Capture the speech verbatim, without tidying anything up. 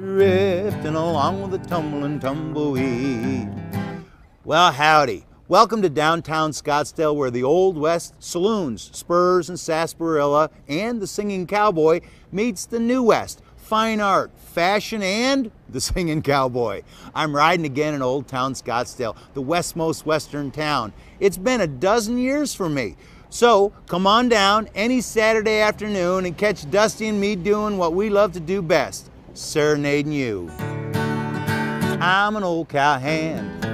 drifting along with a tumbling tumbleweed. Well, howdy. Welcome to downtown Scottsdale, where the Old West saloons, Spurs and Sarsaparilla, and the Singing Cowboy meets the New West, fine art, fashion, and the Singing Cowboy. I'm riding again in Old Town Scottsdale, the westmost western town. It's been a dozen years for me. So come on down any Saturday afternoon and catch Dusty and me doing what we love to do best, serenading you. I'm an old cowhand